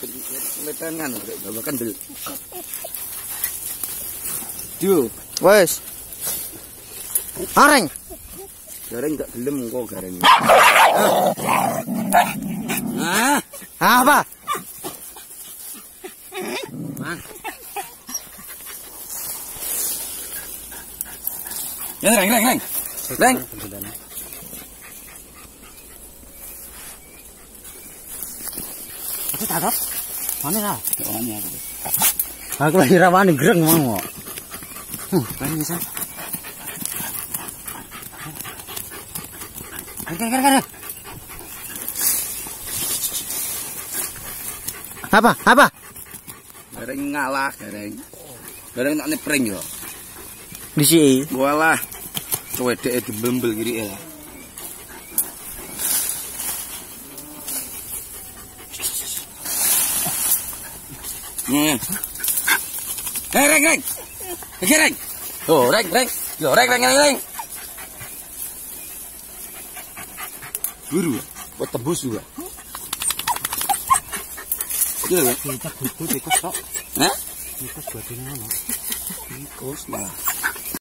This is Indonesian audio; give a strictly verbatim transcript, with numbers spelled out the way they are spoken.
letengan rek bawa kendel. Yo, Wes. Areng. gareng gak gelem kok gareng. Ah, apa? Mang. Ya, reng reng reng. Reng. Aku tak mana lah? Soalnya Aku lagi rawan gereng mau. Hmm, kan bisa. Kan kan kan. Apa? Apa? gareng ngalah gareng. Gareng tak nepring yo. Di sini. Walah. Cewedeke dibembel kiri ya. Nih. Eh, reng, reng. Oke, reng. Oh, reng, reng. Yo, reng, reng, reng, reng. Guru, buat tebus juga. Iya, kan? Kita butuh tikus kok. Hah? Tikus buat ini mana? Tikus malah.